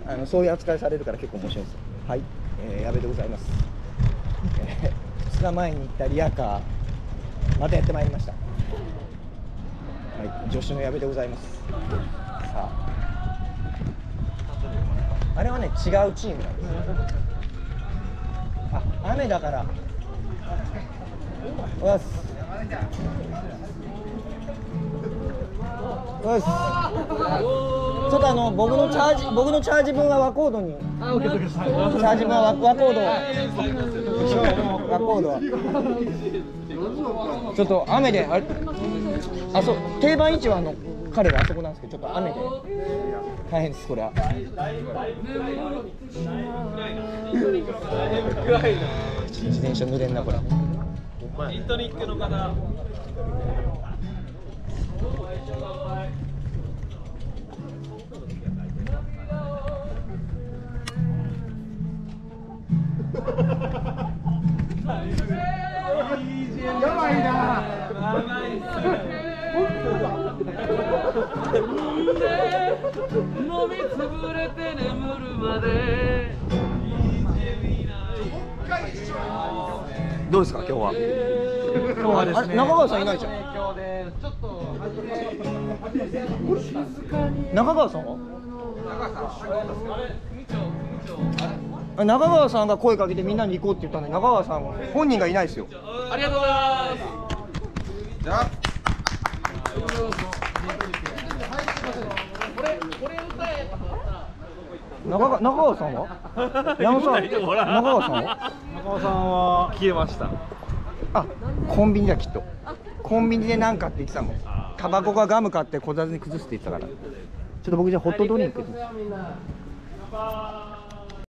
そういう扱いされるから結構面白いです。はい、矢部でございます。2日前に行ったリアカーまたやってまいりました。はい、助手の矢部でございます。さあ、あれはね違うチームなんです。あ、雨だからよしよし、ちょっと僕のチャージ分はワコードに、チャージ分はワコード、ワコードはちょっと雨でそう、定番位置は彼らあそこなんですけど、ちょっと雨で大変です。これは自転車濡れんなこれ。イントニックの方やばいな。飲みつぶれて眠るまで。 どうですか今日は。中川さんいないじゃん。中川さんは？中川さんが声かけてみんなに行こうって言ったのに、中川さん本人がいないですよ。 ありがとうございます。 じゃあ中川さんは？矢野さん、中川さんは？ 中尾さんは消えました。 あ、コンビニだきっと。コンビニで何かって言ってたもん。タバコかガム買ってこたつに崩すって言ってたから。ちょっと僕じゃあホットドリンク。